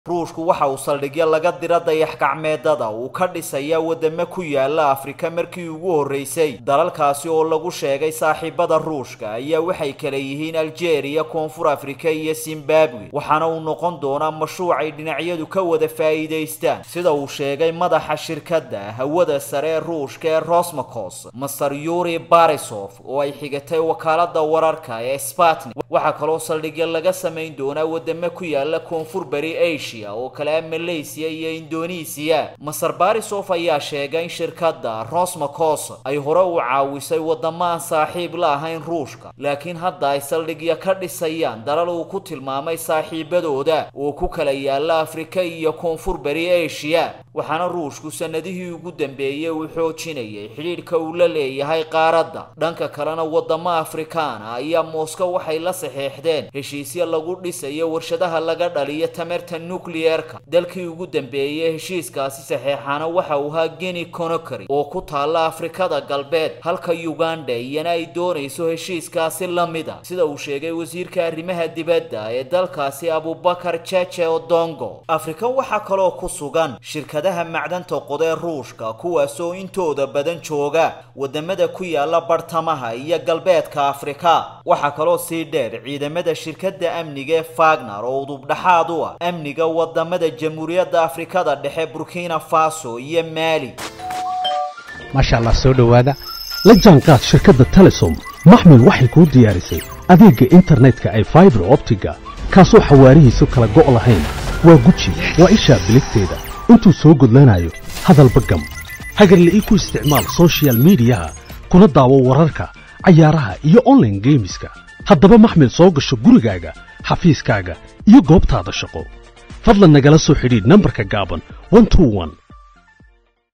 ruushku waxa uu saldhigyo laga dira dayax-gacmeedada uu ka dhisaya wadamo ku yaala Afrika markii ugu horeysay dalalkaasi oo lagu sheegay saaxiibada Ruushka ayaa waxay kala yihiin Algeria, Koonfur Afrika iyo Zimbabwe waxaana uu noqon doonaa mashruuc ay dhinacyadu ka wada faa'iideystaan sida uu sheegay madaxa shirkadda hawada sare ee Ruushka ee Rosmoscosmos Mr. Yuri Borisov oo ay xigatay wakaalada wararka ee Sputnik waxa kaloo saldhigyo laga sameyn doonaa wadamo ku yaala Koonfur Bari Asia oo kala Malaysia iyo Indonesia. Mr. Borisov ayaa sheegay in shirkadda Rosmoscosmos ay hore u caawisay wadamo saaxiib la ahayn Ruushka laakiin hadda ay saldhigyo ka dhisayaan dalal uu ku tilmaamay saaxiibadooda oo ku kala yaala Afrika iyo Koonfur Bari Asia waxaana Ruushku sanadihii ugu dambeeyay uu xoojinayay xiriirka uu la leeyahay qaaradda. Dhanka kalena wadamo Afrikaan ayaa Moscow waxay la saxeexdeen heshiisyo lagu dhisayo warshadaha laga dhaliyo tamarta nuclearka. dalkii ugu dambeeyay heshiiskaasi saxeexana waxa uu ahaa Guinea Conakry oo ku taala Afrikada Galbeed halka Uganda iyana ay doonayso heshiiskaasi la mid ah sida uu sheegay wasiirka arrimaha dibadda ee dalkaasi Abubakar Cheche Odongo. Afrika waxa kale oo ku sugan shirkadaha macdanta qoday Ruushka kuwaas oo intooda badan jooga wadamada ku yaala bartamaha iyo galbeedka Afrika. waxa kale oo sii dheer ciidamada shirkadda amniga ee Wagner oo udub dhaxaad u ah amniga wadamada Jamhuuriyadda Afrikada Dhexe Burkina Faso iyo Mali. Masha Allah soo dhawaada la jaanqaad shirkadda Telesom maxmil waxay ku diyaarisay adeega internetka ay fiber optiga kaasoo xawaarihiisu kala go'o lahayn waa guji waa isha biligteeda intuu soo gudlanayo hadalba gam hagarle ku isticmaal social media kuna daawo wararka ciyaaraha iyo online gameska haddaba maxmil soo gasho gurigaaga xafiiskaaga iyo goobtaada shaqo fadlan nagala soo xidhiidh nambarka gaaban 121